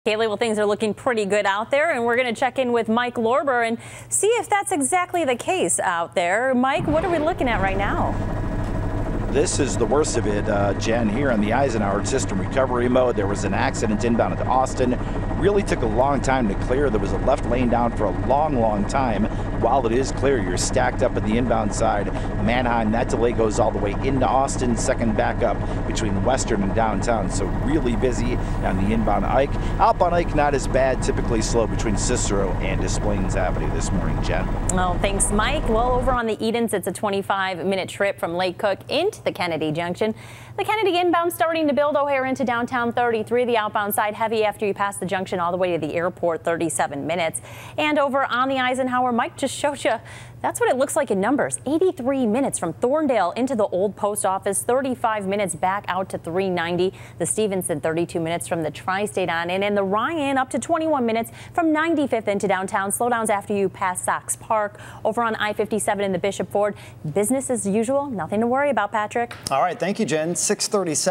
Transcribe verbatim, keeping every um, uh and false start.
Kaylee, well, things are looking pretty good out there, and we're going to check in with Mike Lorber and see if that's exactly the case out there. Mike, what are we looking at right now? This is the worst of it, uh, Jen, here on the Eisenhower system recovery mode. There was an accident inbound into Austin. Really took a long time to clear. There was a left lane down for a long, long time. While it is clear, you're stacked up at the inbound side. Manheim, that delay goes all the way into Austin, second backup between Western and downtown. So really busy on the inbound Ike. Outbound Ike, not as bad, typically slow between Cicero and Des Plaines Avenue this morning, Jen. Well, thanks, Mike. Well, over on the Edens, it's a twenty-five minute trip from Lake Cook into the Kennedy Junction. The Kennedy inbound starting to build O'Hare into downtown thirty-three. The outbound side heavy after you pass the junction all the way to the airport, thirty-seven minutes. And over on the Eisenhower, Mike just showed you that's what it looks like in numbers. eighty-three minutes from Thorndale into the old post office, thirty-five minutes back out to three ninety. The Stevenson, thirty-two minutes from the Tri-State on in, and the Ryan up to twenty-one minutes from ninety-fifth into downtown. Slowdowns after you pass Sox Park. Over on I fifty-seven in the Bishop Ford, business as usual. Nothing to worry about, Patrick. All right, thank you, Jen. six thirty-seven.